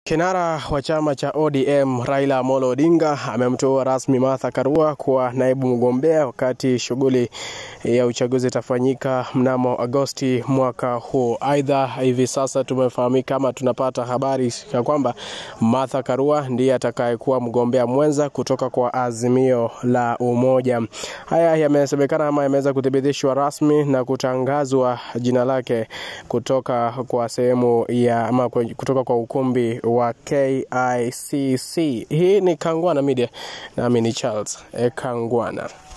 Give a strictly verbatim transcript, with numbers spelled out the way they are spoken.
Kinara wa chama cha O D M Raila Amolo Odinga amemteua rasmi Martha Karua kuwa naibu mgombea wakati shughuli ya uchaguzi itafanyika mnamo Agosti mwaka huu. Aidha, hivi sasa tumefahamika kama tunapata habari ya kwamba Martha Karua ndiye atakayekuwa mgombea mwenza kutoka kwa Azimio la Umoja. Haya yamesemekana ama yameweza kuthibitishwa rasmi na kutangazwa jina lake kutoka kwa sehemu ya ama kutoka kwa ukumbi wa K I C C. Hii ni Kangwana Media, nami ni Charles Kangwana.